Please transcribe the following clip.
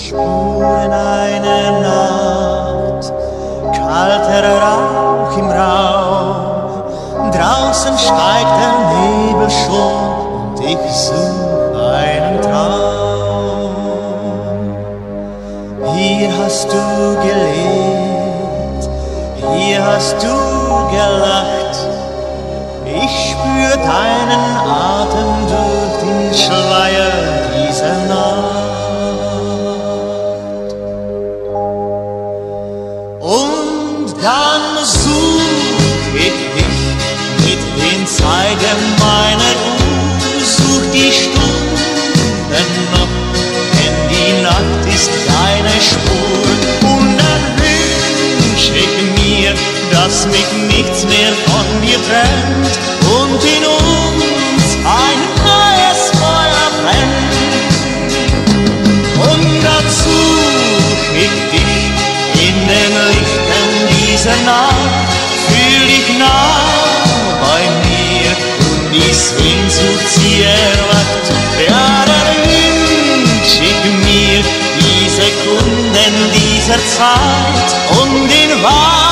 Spuren einer Nacht, kalter Rauch im Raum, draußen steigt der Nebel schon und ich such einen Traum. Hier hast du gelebt, hier hast du gelacht, ich spür deinen Atem durch den Schleier dieser Nacht. Und dann such ich dich mit den Zeigen meiner Uhr, such die Stunden noch, denn die Nacht ist keine Spur. Und dann wünsch ich mir, dass mich nichts mehr von dir trennt und in uns ein neues Feuer brennt. Und dann such ich dich in den Lichtern dieser Nacht, fühl dich nah bei mir und die Sehnsucht sie erwacht. Ja, dann wünsch ich mir die Sekunden dieser Zeit und in Wahrheit